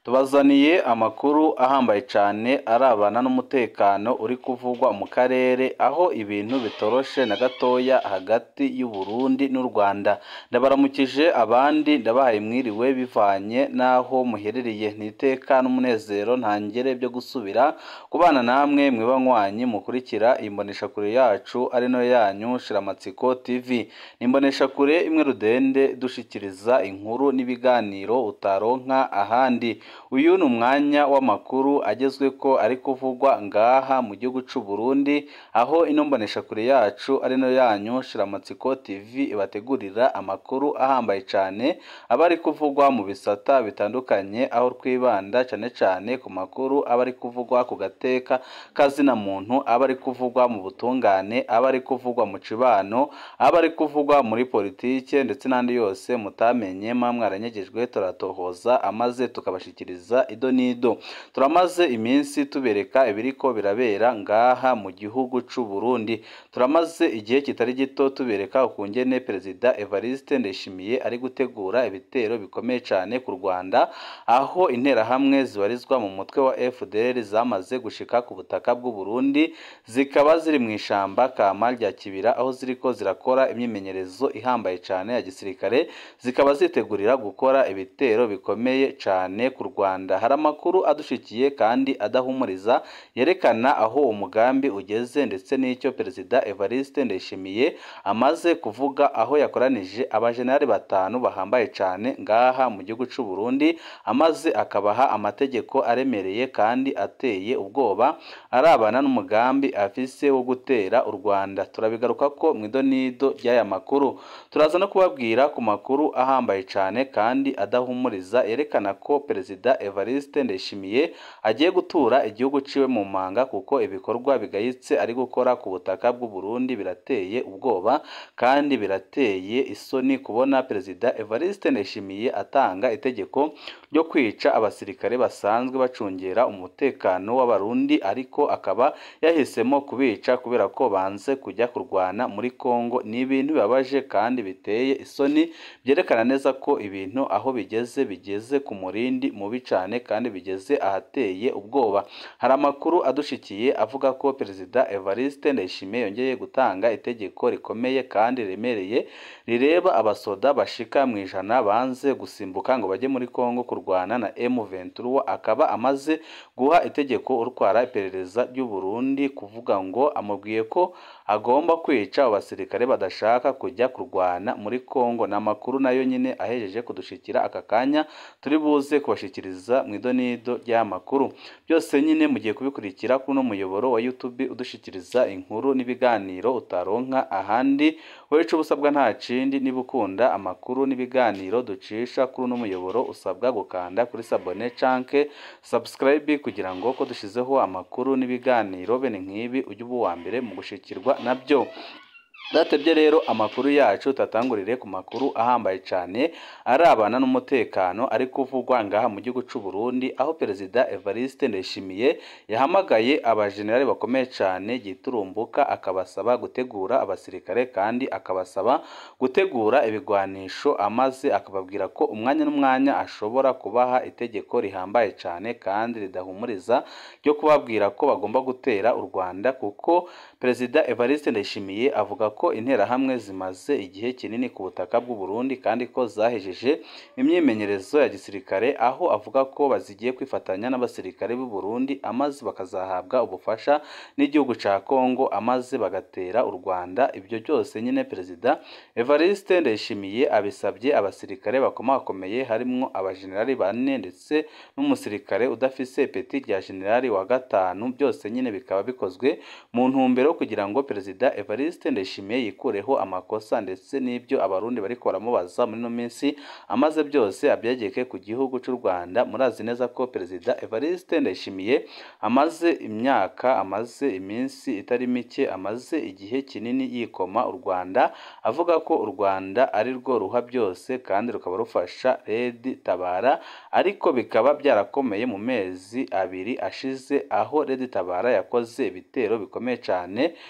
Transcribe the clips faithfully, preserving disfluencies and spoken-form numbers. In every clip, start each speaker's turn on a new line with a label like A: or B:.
A: tubazaniye amakuru ahambaye cyane arabana n'umutekano uri kuvugwa mu karere aho ibintu bitoroshe na gatoya hagati y'u Burundi n'u Rwanda. Ndabaramukije abandi ndabahaye mwiriwe bivanye naho muherereye, niteka n'umunezero ntangere byo gusubira kubana namwe mwibanywanyi mukurikira imbonesha kure yacu ari no yanyu Shiramatsiko T V. Imbonesha kure imwe rudende dushikiriza inkuru n'ibiganiro utaronka ahandi. Uyu ni umwanya w'amakuru agezwe ko ari kuvugwa ngaha mu gihugu cy'u Burundi, aho ino mbonesha kure yacu ari no yanyu Shiramatsiko T V ibategurira amakuru ahambaye cyane abari kuvugwa mu bisata bitandukanye, aho twibanda cyane cyane ku makuru abari kuvugwa ku gateka kazina muntu, abari kuvugwa mu butungane, abari kuvugwa mu cibano, abari kuvugwa muri politike ndetse n'andi yose mutamenye mwamwaranyegejwe turatohoza amaze tukabashikira ido nido. Turamaze iminsi tubereka ibiriko birabera ngaha mu gihugu cy'u Burundi. Turamaze igihe kitari gito tubereka ukungene Perezida Evariste Ndayishimiye ari gutegura ibitero bikomeye cyane ku Rwanda, aho interahamwe zibarizwa mu mutwe wa F D L zamaze gushika ku butaka bw'u Burundi, zikaba ziri mu ishamba kama rya Kibira, aho ziriko zirakora imyimenyerezo ihambaye cyane ya gisirikare, zikaba zitegurira gukora ibitero bikomeye cyane ku Rwanda. Hari amakuru adushikiye kandi adahumuriza yerekana aho umugambi ugeze ndetse n'icyo Perezida Evariste Ndayishimiye amaze kuvuga, aho yakoranije abajenerali batanu bahambaye cyane ngaha mu gihugu cy'u Burundi, amaze akabaha amategeko aremereye kandi ateye ubwoba arabana n'umugambi afise wo gutera u Rwanda. Turabigaruka ko mu idonido ry'aya makuru. Turaza no kubabwira ku makuru ahambaye cyane kandi adahumuriza yerekana ko Perezida Evariste Ndayishimiye agiye gutura igihugu ciwe mu manga, kuko ibikorwa bigayitse ari gukora ku butaka bw'u Burundi birateye ubwoba kandi birateye isoni kubona Perezida Evariste Ndayishimiye atanga itegeko ryo kwica abasirikare basanzwe bacungera umutekano w'abarundi, ariko akaba yahisemo kubica kubera ko banze kujya kurwana muri Kongo. Ni ibintu bibabaje kandi biteye isoni, byerekana neza ko ibintu aho bigeze bigeze ku murindi mubi cyane kandi bigeze ahateye ubwoba. Hari amakuru adushikiye avuga ko Perezida Evariste Ndayishimiye yongeye gutanga itegeko rikomeye kandi riremereye rireba abasoda bashika mu ijana banze gusimbuka ngo bajye muri Kongo kurwana na M vingt-trois. Akaba amaze guha itegeko urwara iperereza ry'u Burundi kuvuga ngo amubwiye ko agomba kwica abasirikare badashaka kujya kurwana muri Kongo. Na makuru nayo nyine ahejeje kudushikira aka kanya turi buze kubashikiriza mu idonido ry'amakuru. Byose nyine mugiye kubikurikira kuno muyoboro wa YouTube udushikiriza inkuru n'ibiganiro utaronka ahandi. Wowe ico busabwa nta kindi, niba ukunda amakuru n'ibiganiro ducisha kuri uno muyoboro usabwa gukanda kuri sabone canke subscribe kugira ngo ko dushizeho amakuru n'ibiganiro bene nk'ibi ujye uba uwa mbere mu gushikirwa nabyo. Datebye rero amakuru yacu tatangurire ku makuru ahambaye cyane arabana n'umutekano ari kuvugwa ngaha mu gihugu cy'u Burundi, aho Perezida Evariste Ndayishimiye yahamagaye abajenerali bakomeye cyane giturumbuka, akabasaba gutegura abasirikare kandi akabasaba gutegura ibigwanisho, amaze akababwira ko umwanya n'umwanya ashobora kubaha itegeko rihambaye cyane kandi ridahumuriza ryo kubabwira ko bagomba gutera u Rwanda, kuko Perezida Evariste Ndayishimiye avuga ko interahamwe zimaze igihe kinini ku butaka bw'u Burundi kandi ko zahejeje imyimenyerezo ya gisirikare, aho avuga ko bazigiye kwifatanya n'abasirikare b'u Burundi amaze bakazahabwa ubufasha n'igihugu ca Kongo, amaze bagatera u Rwanda. Ibyo byose nyine Perezida Evariste Ndayishimiye abisabye abasirikare bakomakomeye, harimwo abajenerali bane ndetse n'umusirikare udafise ipeti rya generali wa gatanu. Byose nyine bikaba bikozwe mu ntumbero kugira ngo Perezida Evariste Ndayishimiye yikureho amakosa ndetse n'ibyo abarundi bari baramubaza muri no minsi, amaze byose abyegeke ku gihugu cy'u Rwanda. Murazi neza ko Perezida Evariste Ndayishimiye amaze imyaka, amaze iminsi itari mike, amaze igihe kinini yikoma u Rwanda, avuga ko u Rwanda ari rwo ruha byose kandi rukaba rufasha Red Tabara, ariko bikaba byarakomeye mu mezi abiri ashize, aho Red Tabara yakoze ibitero bikomeye cyane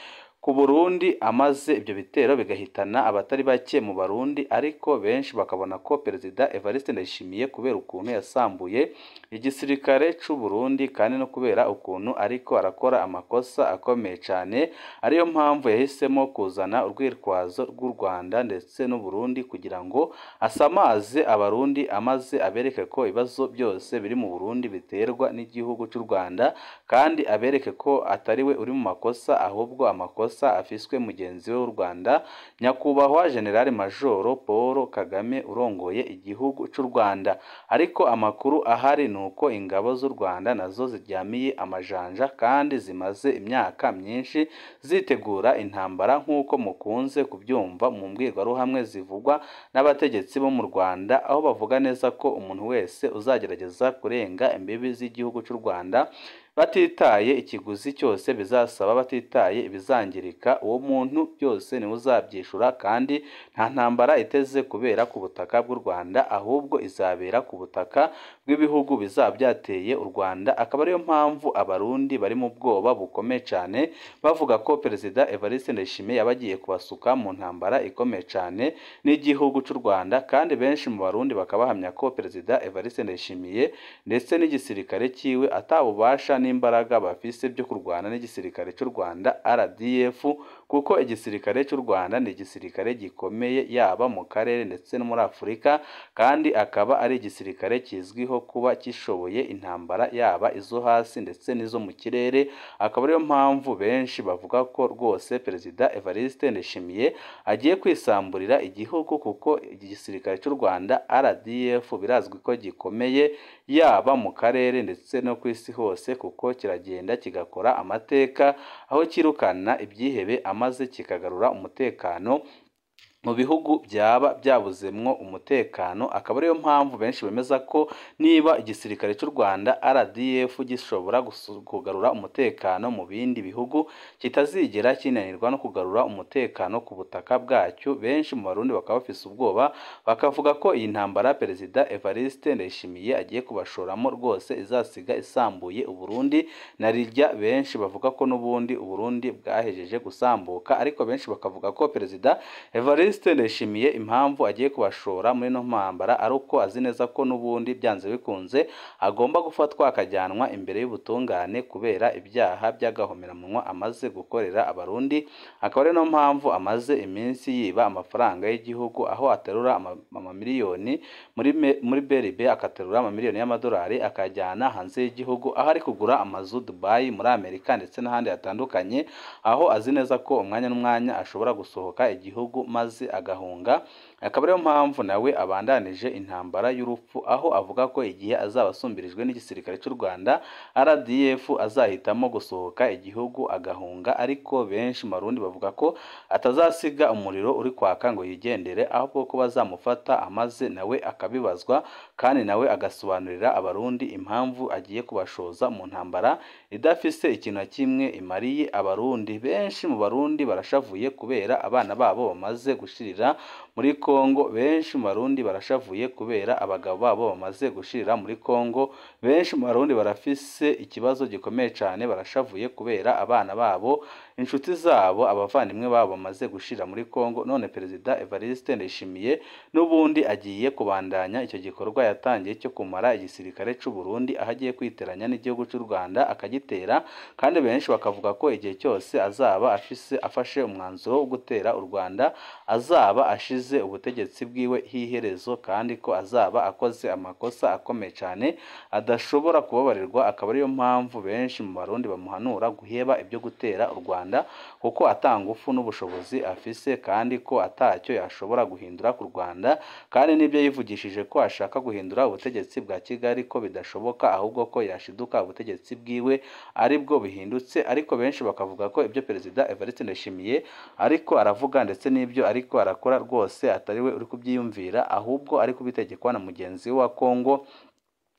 A: ku Burundi amaze ibyo bitero bigahitana abatari bake mu Barundi, ariko benshi bakabona ko Perezida Evariste Ndayishimiye kubera ukuntu yasambuye igisirikare c'u Burundi kandi no kubera ukuntu ariko arakora amakosa akomeye cyane, ariyo mpamvu yahisemo kuzana urwitwazo rw'u Rwanda ndetse n'u Burundi kugira ngo asamaze abarundi, amaze abereke ko ibibazo byose biri mu Burundi biterwa n'igihugu cy'u Rwanda, kandi abereke ko atari we uri mu makosa ahubwo amakosa afiswe mugenzi we w'u Rwanda nyakubahwa General Majoro Paul Kagame urongoye igihugu cy'u Rwanda. Ariko amakuru ahari nuko ingabo z'u Rwanda nazo ziryamiye amajanja kandi zimaze imyaka myinshi zitegura intambara nk'uko mukunze kubyumva mu mbwirwaruhamwe zivugwa n'abategetsi bo mu Rwanda, aho bavuga neza ko umuntu wese uzagerageza kurenga imbibi z'igihugu cy'u Rwanda batitaye ikiguzi cyose bizasaba, batitaye ibizangirika, uwo muntu byose niwe uzabyishura, kandi nta ntambara iteze kubera ku butaka bw'u Rwanda ahubwo izabera ku butaka bw'ibihugu bizaba byateye u Rwanda. Akaba ariyo mpamvu abarundi bari mu bwoba bukomeye cyane bavuga ko Perezida Evariste Ndayishimiye yabagiye kubasuka mu ntambara ikomeye cyane n'igihugu cy'u Rwanda, kandi benshi mu Barundi bakabahamya ko Perezida Evariste Ndayishimiye ndetse n'igisirikare cyiwe atabubasha n'imbaraga bafise byo kurwana n'igisirikare cy'u Rwanda R D F, kuko igisirikare cy'u Rwanda ni igisirikare gikomeye yaba mu karere ndetse no muri Afurika, kandi akaba ari igisirikare kizwiho kuba kishoboye intambara yaba izo hasi ndetse n'izo mu kirere. Akaba ariyo mpamvu benshi bavuga ko rwose Perezida Evariste Ndayishimiye agiye kwisamburira igihugu, kuko igisirikare cy'u Rwanda R D F birazwi ko gikomeye yaba mu karere ndetse no ku isi hose, kuko kiragenda kigakora amateka aho kirukana ibyihebe amaze kikagarura umutekano mu bihugu byaba byabuzemwo umutekano. Akaba ariyo mpamvu benshi bemeza ko niba igisirikare cy'u Rwanda R D F gishobora kugarura umutekano mu bindi bihugu, kitazigera kinanirwa no kugarura umutekano ku butaka bwacyo. Benshi mu Barundi bakaba bafise ubwoba, bakavuga ko iyi ntambara Perezida Evariste Ndayishimiye agiye kubashoramo rwose izasiga isambuye u Burundi, narirya benshi bavuga ko n'ubundi u Burundi bwahejeje gusambuka. Ariko benshi bakavuga ko Perezida Evariste Ndayishimiye impamvu agiye kubashora muri no mpambara ari uko azi neza ko n'ubundi byanze bikunze agomba gufatwa akajyanwa imbere y'ubutungane kubera ibyaha by'agahomeramunwa amaze gukorera Abarundi. Akaba ari no mpamvu amaze iminsi yiba amafaranga y'igihugu, aho aterura amamiliyoni muri muri B R B, akaterura amamiliyoni y'amadolari akajyana hanze y'igihugu, aho ari kugura amazu Dubai muri Amerika ndetse n'ahandi hatandukanye, aho azi neza ko umwanya n'umwanya ashobora gusohoka igihugu maze agahunga. Akaba ariyo mpamvu nawe abandanije intambara y'urupfu, aho avuga ko igihe azaba asumbirijwe n'igisirikare cy'u Rwanda R D F azahitamo gusohoka igihugu agahunga. Ariko benshi mu Barundi bavuga ko atazasiga umuriro uri kwaka ngo yigendere, ahubwo ko bazamufata amaze nawe akabibazwa, kandi nawe agasobanurira Abarundi impamvu agiye kubashoza mu ntambara idafise ikintu na kimwe imariye Abarundi. Benshi mu Barundi barashavuye kubera abana babo bamaze gushirira muri Kongo. Benshi mu Barundi barashavuye kubera abagabo babo bamaze gushirira muri Kongo. Benshi mu Barundi barafise ikibazo gikomeye cyane, barashavuye kubera abana babo, inshuti zabo, abavandimwe babo bamaze gushira muri Kongo. None Perezida Evariste Ndayishimiye n'ubundi agiye kubandanya icyo gikorwa yatangiye cyo kumara igisirikare cy'u Burundi, aho agiye kwiteranya n'igihugu cy'u Rwanda akagitera. Kandi benshi bakavuga ko igihe cyose azaba afise afashe umwanzuro wo gutera u Rwanda azaba ashize ubutegetsi bwiwe hiherezo, kandi ko azaba akoze amakosa akomeye cyane adashobora kubabarirwa. Akaba ariyo mpamvu benshi mu Barundi bamuhanura guheba ibyo gutera u Rwanda, kuko atangufu n'ubushobozi afise, kandi ko atacyo yashobora guhindura ku Rwanda, kandi nibyo yivugishije ko ashaka guhindura ubutegetsi bwa Kigali ko bidashoboka, ahubwo ko yashiduka ubutegetsi bwiwe aribwo bihindutse. Ariko benshi bakavuga ko ibyo Perezida Evariste Ndayishimiye ariko aravuga ndetse n'ibyo ariko arakora rwose atari we uri kubyiyumvira, ahubwo ari kubitegekwa na mugenzi we wa Kongo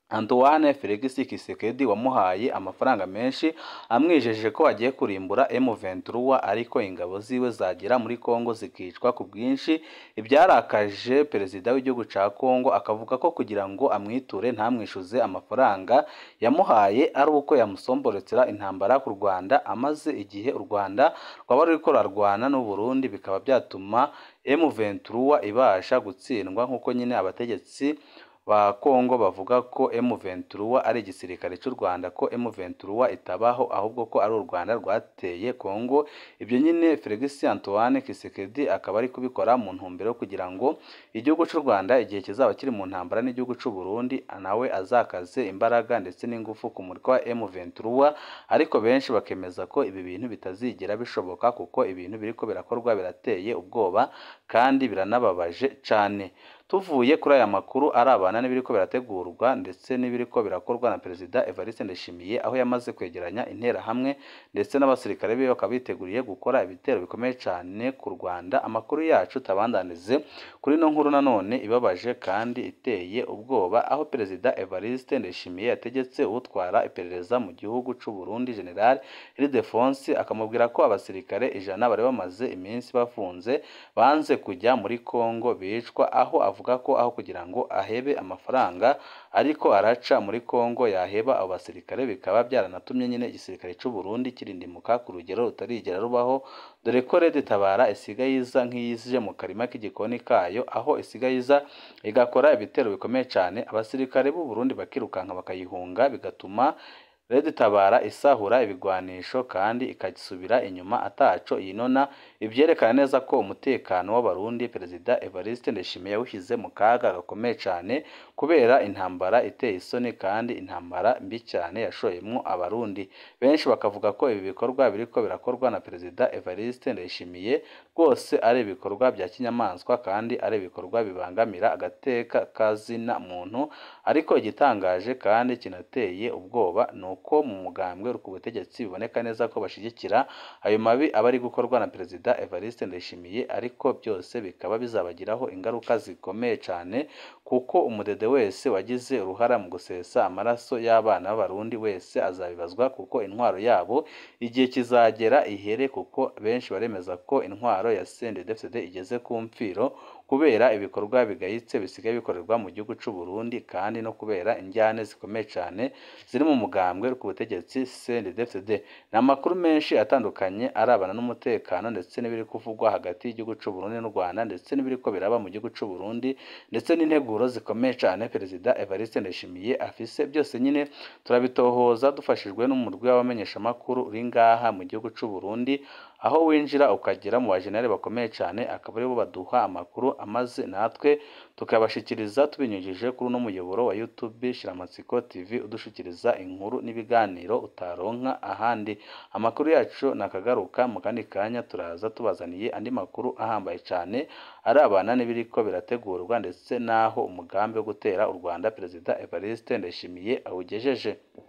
A: Antoine Felix Tshisekedi wamuhaye amafaranga menshi amwijeje ko agiye kurimbura M vingt-trois ariko ingabo ziwe zagera muri Kongo zikicwa ku bwinshi, ibyarakaje perezida w'igihugu ca Kongo akavuga ko kugira ngo amwiture ntamwishuze amafaranga yamuhaye ari uko yamusomboretsera intambara ku Rwanda, amaze igihe u Rwanda rwaba ruriko rarwana n'u Burundi bikaba byatuma M vingt-trois ibasha gutsindwa, nk'uko nyine abategetsi ba Kongo bavuga ko M vingt-trois ari igisirikare cy'u Rwanda, ko M vingt-trois itabaho ahubwo ko ari u Rwanda rwateye Kongo. Ibyo nyine Felix Antoine Tshisekedi akaba ari kubikora mu ntumbero kugira ngo igihugu cy'u Rwanda igihe kizaba kiri mu ntambara n'igihugu cy'u Burundi nawe azakaze imbaraga ndetse n'ingufu ku murwa wa M vingt-trois, ariko benshi bakemeza ko ibi bintu bitazigera bishoboka kuko ibintu biriko birakorwa birateye ubwoba kandi biranababaje cyane. Tuvuye kuri aya makuru arabana n'ibiriko birategurwa ndetse n'ibiriko birakorwa na Perezida Evariste Ndayishimiye, aho yamaze kwegeranya intera hamwe ndetse n'abasirikare be bakaba biteguriye gukora ibitero bikomeye cyane ku Rwanda. Amakuru yacu tabandanize kuri no nkuru nanone ibabaje kandi iteye ubwoba, aho Perezida Evariste Ndayishimiye yategetse utwara iperereza mu gihugu cy'u Burundi General Ildefonsi akamubwira ko abasirikare ijana bari bamaze iminsi bafunze banze kujya muri Kongo bicwa, aho avuga ko aho kugira ngo ahebe amafaranga ariko araca muri Kongo yaheba abo basirikare, bikaba byaranatumye nyine igisirikare cy'u Burundi kirindimuka ku rugero rutarigera rubaho, dore ko Red Tabara isigaye iza nk'iyije mu karima k'igikoni kayo, aho isigaye iza igakora ibitero bikomeye cyane, abasirikare b'u Burundi bakirukanka bakayihunga, bigatuma Red Tabara isahura ibigwanisho kandi ikasubira inyuma ataco yinona. Ibyerekana neza ko umutekano w'abarundi Perezida Evariste Ndayishimiye yawushyize mu kaga gakomeye cyane kubera intambara iteye isoni kandi intambara mbi cyane yashoyemwo abarundi. Benshi bakavuga ko ibi bikorwa biriko birakorwa na Perezida Evariste Ndayishimiye rwose ari ibikorwa bya kinyamaswa kandi ari ibikorwa bibangamira agateka kazina muntu, ariko igitangaje kandi kinateye ubwoba no ko mu mugambwe ku butegetsi biboneka neza ko bashigikira ayo mabi aba ari gukorwa na Perezida Evariste Ndayishimiye, ariko byose bikaba bizabagiraho ingaruka zikomeye cyane kuko umudede wese wagize uruhara mu gusesa amaraso y'abana b'abarundi wese azabibazwa, kuko intwaro yabo igihe kizagera ihere, kuko benshi baremeza ko intwaro ya C N D D F D igeze ku mfiro kubera ibikorwa bigayitse bisigaye bikorerwa mu gihugu cy'u Burundi kandi no kubera injyane zikomeye cyane ziri mu mugambwe ku butegetsi C N D D F D. N'amakuru menshi atandukanye arabana n'umutekano ndetse n'ibiri kuvugwa hagati y'igihugu cy'u Burundi n'u Rwanda ndetse n'ibiriko biraba mu gihugu cy'u Burundi ndetse n'integuro zikomeye cyane Perezida Evariste Ndayishimiye afise, byose nyine turabitohoza dufashijwe n'umurwi w'abamenyesha amakuru uri ngaha mu gihugu cy'u Burundi, aho winjira ukagera mu bajenere bakomeye cyane akaba aribo baduha amakuru amaze natwe tukabashikiriza tubinyujije kuri uno muyoboro wa YouTube Shiramatsiko T V udushikiriza inkuru n'ibiganiro utaronka ahandi. Amakuru yacu nakagaruka mu kandi kanya turaza tubazaniye andi makuru ahambaye cyane arabana n'ibiriko birategurwa ndetse naho umugambi wo gutera u Rwanda Perezida Evariste Ndayishimiye awugejeje.